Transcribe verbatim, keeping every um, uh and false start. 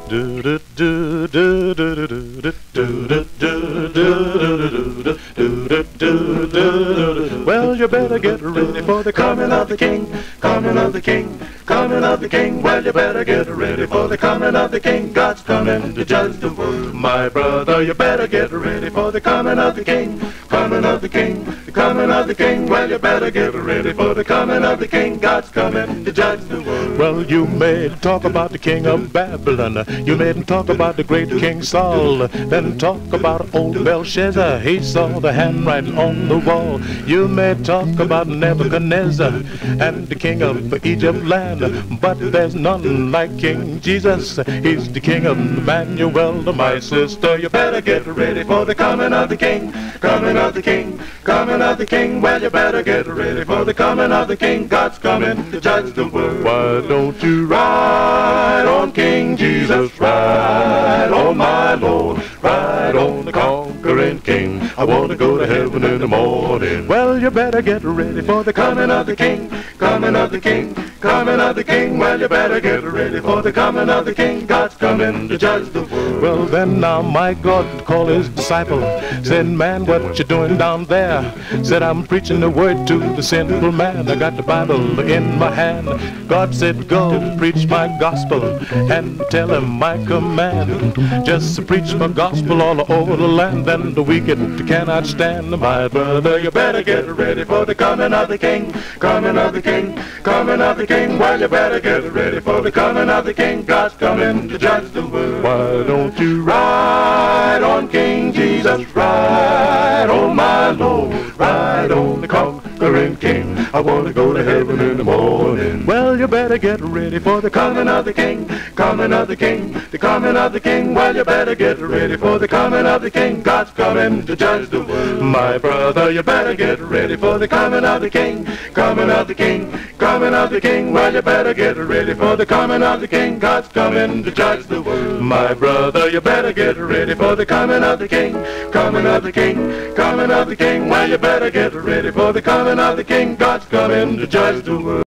Do do do do do do do do do do do do do do. Well, you better get ready for the coming of the King, coming of the King, coming of the King. Well, you better get ready for the coming of the King. God's coming to judge the world. My brother, you better get ready for the coming of the King, coming of the King, the coming of the King. Well, you better get ready for the coming of the King. God's coming to judge the world. Well, you may talk about the king of Babylon. You may talk about the great King Saul. Then talk about old Belshazzar. He saw the handwriting on the wall. You may talk about Nebuchadnezzar and the king of Egypt land. But there's none like King Jesus. He's the king of Emmanuel. My sister, you better get ready for the coming of the King, coming of the King, coming of the King. Well, you better get ready for the coming of the King. God's coming to judge the world. Why don't you ride on King Jesus, ride on my Lord, ride on the conquering King. I want to go to heaven in the morning. Well, you better get ready for the coming of the King, coming of the King, coming of the King. Well, you better get ready for the coming of the King. God's coming to judge the world. Well, then now my God called his disciple, said, man, what you doing down there? Said, I'm preaching the word to the sinful man. I got the Bible in my hand. God said, go preach my gospel and tell him my command. Just preach my gospel all over the land, and the wicked cannot stand. My brother, you better get ready for the coming of the King, coming of the King, coming of the King. Well, you better get ready for the coming of the King. God's coming to judge the world. Why don't you ride on King Jesus, ride on my Lord, ride on the conquering King. I want to go to heaven in the morning. Well, you better get ready for the coming of the King, coming of the King, the coming of the King. Well, you better get ready for the coming of the King. God's coming to judge the world. My brother, you better get ready for the coming of the King, coming of the King, coming of the King. Well, you better get ready for the coming of the King. God's coming to judge the world. My brother, you better get ready for the coming of the King, coming of the King, coming of the King. Well, you better get ready for the coming of the King. God's coming to judge the world.